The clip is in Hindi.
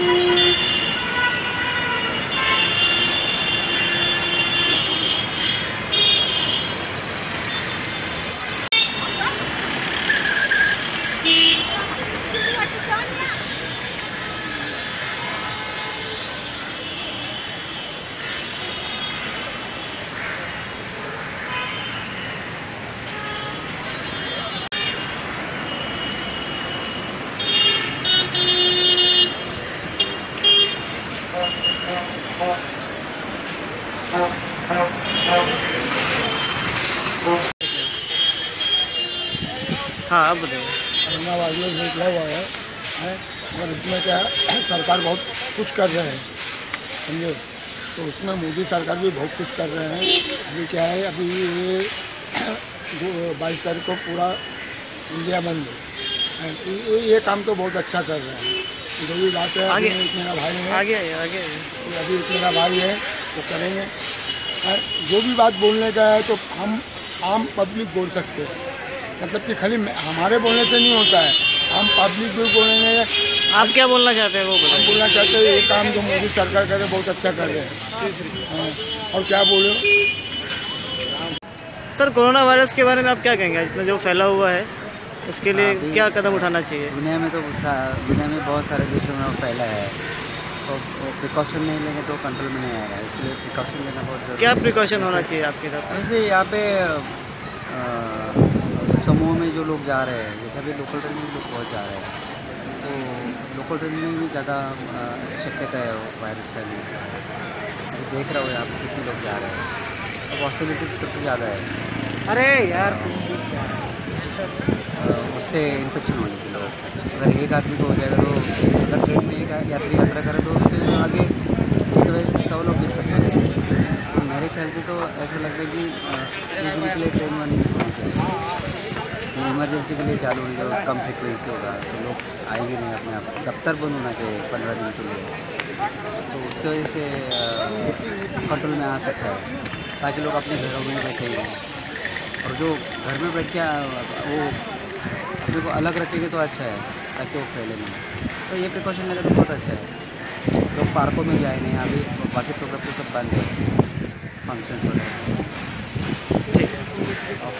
हाँ आप बताइए। कोरोना वायरस निकला हुआ है और इसमें क्या है, सरकार बहुत कुछ कर रहे हैं, समझे। तो उसमें मोदी सरकार भी बहुत कुछ कर रहे हैं। अभी क्या है, अभी ये 22 तारीख को पूरा इंडिया बंद है। ये काम तो बहुत अच्छा कर रहे हैं। जो भी बात है, आगे एक मेरा भाई है, आगे अभी एक मेरा भाई है, वो करेंगे। जो भी बात बोलने का है तो हम आम पब्लिक बोल सकते हैं, मतलब कि खाली हमारे बोलने से नहीं होता है, हम पब्लिक भी बोलेंगे। आप क्या बोलना चाहते हैं वो बताइए। हम बोलना चाहते हैं ये काम जो मोदी सरकार कर रहे हैं बहुत अच्छा कर रहे हैं। हाँ, और क्या बोले सर, कोरोना वायरस के बारे में आप क्या कहेंगे? इतना जो फैला हुआ है इसके लिए क्या कदम उठाना चाहिए? दुनिया में तो दुनिया में बहुत सारे देशों में फैला है, तो प्रिकॉशन नहीं लेंगे तो कंट्रोल में नहीं आएगा। इसके लिए प्रिकॉशन लेना बहुत ज़रूरी है। क्या प्रिकॉशन होना चाहिए आपके हिसाब से? जैसे यहाँ पे समूह में जो लोग जा रहे हैं, जैसे अभी लोकल ट्रेन में लोग बहुत जा रहे हैं, तो लोकल ट्रेन में भी ज़्यादा शक्यता है वायरस फैलने की। अभी देख रहे हो यहाँ पर कितने लोग जा रहे हैं, तो पॉसिबिलिटी सबसे ज़्यादा है। अरे यार, उससे इन्फेक्शन होने के लोग, अगर एक आदमी को हो जाएगा तो अगर ट्रेन में एक यात्री यात्रा करे तो उसके आगे उसकी वजह से 100 लोग इन्फेक्ट हो जाएंगे। तो मेरे ख्याल से तो ऐसा लगता है कि 1 दिन के लिए ट्रेन बंद नहीं होनी चाहिए। इमरजेंसी के लिए चालू होगी, जो कम फ्रिक्वेंसी होगा तो लोग आएंगे नहीं अपने आप। दफ्तर बंद होना चाहिए 15 दिन के लिए, तो उसकी वजह से कंट्रोल में आ सकता है, ताकि लोग अपने घरों में बैठे। और जो घर में बैठ के वो अपने को अलग रखेंगे तो अच्छा है, ताकि वो फैले नहीं। तो ये प्रिकॉशन लेना तो बहुत अच्छा है। लोग पार्कों में जाए नहीं, अभी बाकी प्रोग्राम तो सब बंद है, फंक्शंस वगैरह। ठीक है।